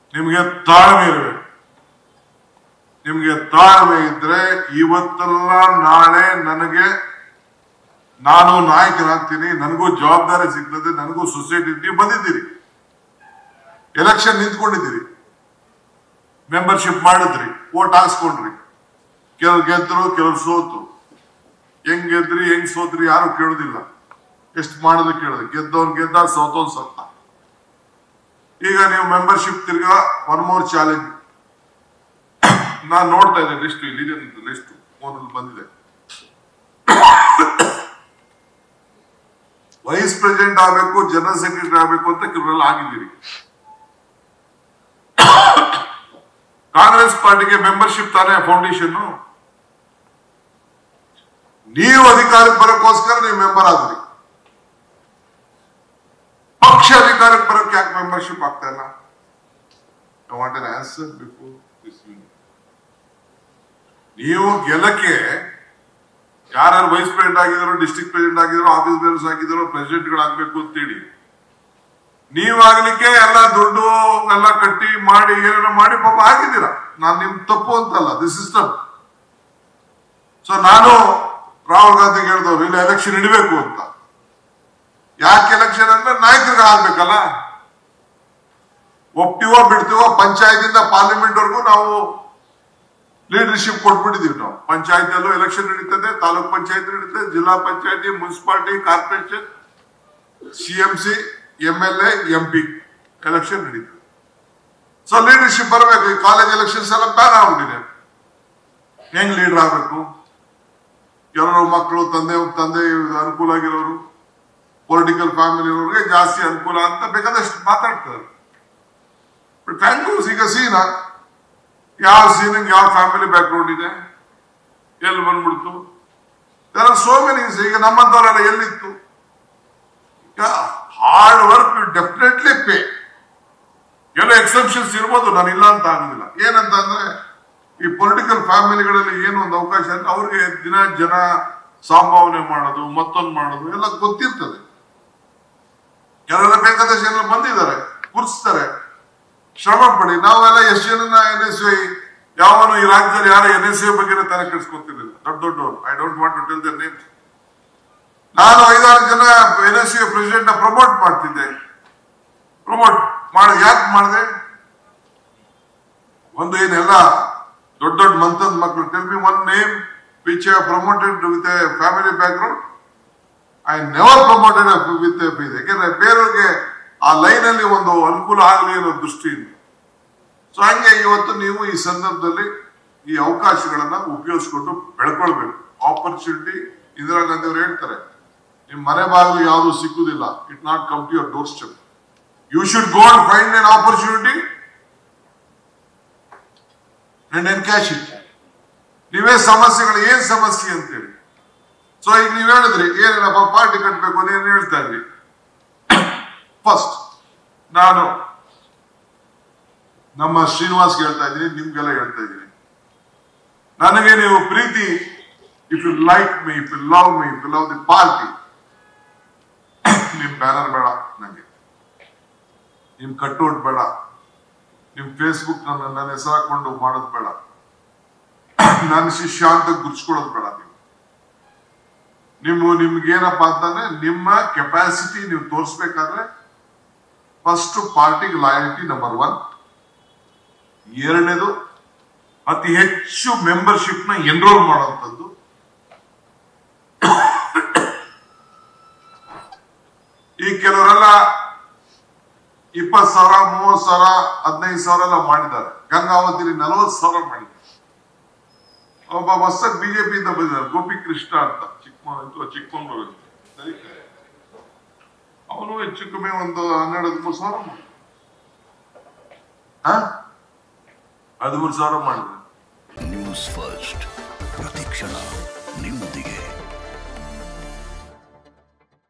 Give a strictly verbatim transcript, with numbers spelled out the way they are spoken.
ನಿಮಗೆ ತಾಳ್ಮೆ ಇರಬೇಕು. ನಿಮಗೆ ತಾಳ್ಮೆ ಇದ್ರೆ ಇವತ್ತಲ್ಲ ನಾಳೆ ನನಗೆ ನಾನು ನಾಯಕನಾಗ್ತೀನಿ, ನನಗೂ ಜವಾಬ್ದಾರಿ ಸಿಗ್ತದೆ, ನನಗೂ ಸೊಸೈಟಿ. ನೀವು ಬಂದಿದ್ದೀರಿ, ಎಲೆಕ್ಷನ್ ನಿಂತ್ಕೊಂಡಿದ್ದೀರಿ, ಮೆಂಬರ್ಶಿಪ್ ಮಾಡಿದ್ರಿ, ವೋಟ್ ಹಾಕ್ಸ್ಕೊಂಡ್ರಿ, ಕೆಲವ್ರು ಗೆದ್ರು ಕೆಲವ್ರು ಸೋತು. ಹೆಂಗ್ ಗೆದ್ರಿ ಹೆಂಗ್ ಸೋತ್ರಿ ಯಾರು ಕೇಳುದಿಲ್ಲ, ಎಷ್ಟು ಮಾಡಿದ್ರು ಕೇಳಿದ್ರು. ಗೆದ್ದವ್ರು ಗೆದ್ದ, ಸೋತವ್ರು ಸತ್ತ. ಈಗ ನೀವು ಮೆಂಬರ್ಶಿಪ್ ತಿರ್ಗಾ ಒನ್ ಮೋರ್ ಚಾಲೆಂಜ್. ನಾನು ನೋಡ್ತಾ ಇದ್ದೆ ಲಿಸ್ಟ್, ಇಲ್ಲಿ ಲಿಸ್ಟ್ ಮೊದಲು ಬಂದಿದೆ. ವೈಸ್ ಪ್ರೆಸಿಡೆಂಟ್ ಆಗಬೇಕು, ಜನರಲ್ ಸೆಕ್ರೆಟರಿ ಆಗಬೇಕು ಅಂತ ಕೆಲವರೆಲ್ಲ ಆಗಿದ್ದೀರಿ. ಕಾಂಗ್ರೆಸ್ ಪಾರ್ಟಿಗೆ ಮೆಂಬರ್ಶಿಪ್ ತಾನೇ ಫೌಂಡೇಶನ್. ನೀವು ಅಧಿಕಾರಕ್ಕೆ ಬರೋಕ್ಕೋಸ್ಕರ ನೀವು ಮೆಂಬರ್ ಆದ್ರಿ. ಪಕ್ಷ ಅಧಿಕಾರಕ್ಕೆ ಬರೋಕ್ಕೆ ಯಾಕೆ ಮೆಂಬರ್ಶಿಪ್ ಆಗ್ತಾ ಇಲ್ಲ? I want an answer before this unit. ನೀವು ಗೆಲ್ಲಕ್ಕೆ ಯಾರು ವೈಸ್ ಪ್ರೆಸಿಡೆಂಟ್ ಆಗಿದ್ರು, ಡಿಸ್ಟ್ರಿಕ್ಟ್ ಪ್ರೆಸಿಡೆಂಟ್ ಆಗಿದ್ರು, ಆಫೀಸ್ ಬೇರರ್ಸ್ ಆಗಿದ್ರು, ಪ್ರೆಸಿಡೆಂಟ್ಗಳಾಗಬೇಕು ಅಂತೇಳಿ ನೀವಾಗ್ಲಿಕ್ಕೆ ಎಲ್ಲ ದುಡ್ಡು ಎಲ್ಲ ಕಟ್ಟಿ ಮಾಡಿ ಏನೇನೋ ಮಾಡಿ ಪಾಪ ಆಗಿದ್ದೀರಾ. ನಾನು ನಿಮ್ ತಪ್ಪು ಅಂತಲ್ಲ, ದಿ ಸಿಸ್ಟಮ್. ಸೊ ನಾನು ರಾಹುಲ್ ಗಾಂಧಿಗೆ ಹೇಳಿದವ್ರು ಇಲ್ಲ ಎಲೆಕ್ಷನ್ ಇಡಬೇಕು ಅಂತ. ಯಾಕೆ ಎಲೆಕ್ಷನ್ ಅಂದ್ರೆ ನಾಯಕರುಗಳಾಗ್ಬೇಕಲ್ಲ. ಒಪ್ತೀವೋ ಬಿಡ್ತೀವೋ, ಪಂಚಾಯತಿಂದ ಪಾರ್ಲಿಮೆಂಟ್ ವರ್ಗೂ ನಾವು ಲೀಡರ್ಶಿಪ್ ಕೊಟ್ಬಿಟ್ಟಿದೀವಿ. ನಾವು ಪಂಚಾಯತಿಯಲ್ಲೂ ಎಲೆಕ್ಷನ್ ನಡೀತದೆ, ತಾಲೂಕ್ ಪಂಚಾಯತ್ ನಡೀತದೆ, ಜಿಲ್ಲಾ ಪಂಚಾಯತಿ, municipality, corporation, C M C, M L A, M P election ನಡೀತದೆ. ಸೊ ಲೀಡರ್ಶಿಪ್ ಬರಬೇಕು. ಈ ಕಾಲೇಜ್ ಎಲೆಕ್ಷನ್ಸ್ ಎಲ್ಲ ಬ್ಯಾನ್ ಆಗ್ಬಿಟ್ಟಿದೆ. ಹೆಂಗ್ ಲೀಡರ್ ಆಗ್ಬೇಕು? ಕೆಲವರು ಮಕ್ಕಳು ತಂದೆ ತಂದೆ ಅನುಕೂಲ ಆಗಿರೋರು, ಪೊಲಿಟಿಕಲ್ ಫ್ಯಾಮಿಲಿ ಇರೋರಿಗೆ ಜಾಸ್ತಿ ಅನುಕೂಲ ಅಂತ ಬೇಕಾದಷ್ಟು ಮಾತಾಡ್ತಾರೆ. ಬಟ್ ಥ್ಯಾಂಕ್ ಈಗ ಸೀನ ಯಾವ ಸೀನಿಗೆ ಯಾವ ಫ್ಯಾಮಿಲಿ ಬ್ಯಾಕ್ ಗ್ರೌಂಡ್ ಇದೆ, ಎಲ್ಲಿ ಬಂದ್ಬಿಡ್ತು. So many. ಈಗ ನಮ್ಮಂತವರೆಲ್ಲ ಎಲ್ಲಿತ್ತು? ಈಗ ಹಾರ್ಡ್ ವರ್ಕ್ ಡೆಫಿನೆಟ್ಲಿ ಪೇ. ಎಲ್ಲ ಎಕ್ಸೆಪ್ಷನ್ಸ್ ಇರ್ಬೋದು, ನಾನು ಇಲ್ಲ ಅಂತ ಆಗೋದಿಲ್ಲ. ಏನಂತ ಅಂದ್ರೆ ಈ ಪೊಲಿಟಿಕಲ್ ಫ್ಯಾಮಿಲಿಗಳಲ್ಲಿ ಏನು ಒಂದು ಅವಕಾಶ ಅಂದ್ರೆ ಅವ್ರಿಗೆ ದಿನ ಜನ ಸಂಭಾವನೆ ಮಾಡೋದು, ಮತ್ತೊಂದು ಮಾಡೋದು ಎಲ್ಲ ಗೊತ್ತಿರ್ತದೆ. ಕೆಲವೆಲ್ಲ ಬೇಕಾದಷ್ಟು ಜನ ಬಂದಿದ್ದಾರೆ, ಗುರ್ಸ್ತಾರೆ, ಶ್ರಮ ಪಡಿ. ನಾವೆಲ್ಲ ಎಷ್ಟು ಜನ ಎನ್ ಎಸ್ ಐ ಯಾವನು ಈ ರಾಜ್ಯದಲ್ಲಿ ಯಾರು ಎನ್ ಎಸ್ ಐ ಬಗ್ಗೆ ತಲೆ ಕೆಡಿಸ್ಕೊತಿರ್ಲಿಲ್ಲ. ದೊಡ್ಡ ದೊಡ್ಡವರು, I don't want to tell the names. ನಾನು ಐದಾರು ಜನ ಎನ್ ಎಸ್ ಐ ಪ್ರೆಸಿಡೆಂಟ್ ನ ಪ್ರಮೋಟ್ ಮಾಡ್ತಿದ್ದೆ. ಪ್ರಮೋಟ್ ಮಾಡಿ ಯಾಕೆ ಮಾಡಿದೆ? ಒಂದು ಏನೆಲ್ಲ ದೊಡ್ಡ ದೊಡ್ಡ ಮಂತದ ಮಕ್ಕಳು. Tell me one name which I promoted with a family background. I never promoted with ಯಾಕೆಂದ್ರೆ ಬೇರೆಯವ್ರಿಗೆ ಆ ಲೈನ್ ಅಲ್ಲಿ ಒಂದು ಅನುಕೂಲ ಆಗಲಿ ಅನ್ನೋ ದೃಷ್ಟಿಯಿಂದ. ಸೊ ಹಂಗೆ ಇವತ್ತು ನೀವು ಈ ಸಂದರ್ಭದಲ್ಲಿ ಈ ಅವಕಾಶಗಳನ್ನ ಉಪಯೋಗಿಸ್ಕೊಂಡು ಬೆಳ್ಕೊಳ್ಬೇಕು. ಆಪರ್ಚುನಿಟಿ, ಇಂದಿರಾ ಗಾಂಧಿ ಅವರು ಹೇಳ್ತಾರೆ, ನಿಮ್ ಮನೆ ಬಾಗಿಲು ಯಾವುದು ಸಿಕ್ಕುದಿಲ್ಲ. It not come to your doorstep. You should go and find an opportunity and encash it. ನೀವೇ ಸಮಸ್ಯೆಗಳು ಏನ್ ಸಮಸ್ಯೆ ಅಂತೇಳಿ. ಸೊ ಈಗ ನೀವ್ ಹೇಳಿದ್ರಿ ಏನೇನಪ್ಪ ಪಾರ್ಟಿ ಕಟ್ಟಬೇಕು ಅಂತ ಏನ್ ಹೇಳ್ತಾ ಇದ್ರಿ. ಫಸ್ಟ್ ನಾನು ನಮ್ಮ ಶ್ರೀನಿವಾಸ್ ಹೇಳ್ತಾ ಇದ್ದೀನಿ, ನಿಮ್ಗೆಲ್ಲ ಹೇಳ್ತಾ ಇದ್ದೀನಿ, ನನಗೆ ನೀವು ಪ್ರೀತಿ, if you like me, if you love me, if you love the party, ನಿಮ್ ಬ್ಯಾನರ್ ಬೇಡ ನನಗೆ, ನಿಮ್ ಕಟ್ಔಟ್ ಬೇಡ, ನಿಮ್ ಫೇಸ್ಬುಕ್ ನನ್ನ ನನ್ನ ಹೆಸರು ಹಾಕೊಂಡು ಮಾಡೋದು ಬೇಡ, ನನ್ನ ಶಿಷ್ಯ ಅಂತ ಗುರ್ಸ್ಕೊಳ್ಳೋದು ಬೇಡ. ನೀವು ನಿಮ್ಮ ನಿಮ್ಗೇನಪ್ಪಾ ಅಂತಂದ್ರೆ ನಿಮ್ಮ ಕೆಪಾಸಿಟಿ ನೀವು ತೋರಿಸ್ಬೇಕಾದ್ರೆ ಫಸ್ಟ್ ಪಾರ್ಟಿಗೆ ಲಾಯಲ್ಟಿ ನಂಬರ್ ಒನ್. ಎರಡನೇದು ಅತಿ ಹೆಚ್ಚು ಮೆಂಬರ್ಶಿಪ್ ನ ಎನ್ರೋಲ್ ಮಾಡುವಂಥದ್ದು. ಈ ಕೆಲವರೆಲ್ಲ ಇಪ್ಪತ್ತು ಸಾವಿರ, ಮೂವತ್ತು ಸಾವಿರ, ಹದಿನೈದು ಸಾವಿರ ಎಲ್ಲ ಮಾಡಿದ್ದಾರೆ. ಗಂಗಾವತಿಲಿ ನಲವತ್ತು ಸಾವಿರ ಮಾಡಿದ್ದಾರೆ. ಒಬ್ಬ ಹೊಸ ಬಿಜೆಪಿ ಇಂದ ಬಂದಿದ್ದಾರೆ, ಗೋಪಿ ಕೃಷ್ಣ ಅಂತ, ಚಿಕ್ಕಮಗಳೂರು ಚಿಕ್ಕಮಗಳೂರು ಅವನು ಹೆಚ್ಚು ಕಮ್ಮಿ ಒಂದು ಹನ್ನೆರಡು ಹದಿಮೂರು ಸಾವಿರ ಮಾಡಿ ಹದಿಮೂರು ಸಾವಿರ ಮಾಡಿದ್ರು. ನ್ಯೂಸ್ ಫಸ್ಟ್ ಪ್ರತಿಕ್ಷಣ ನಿಮ್ಮ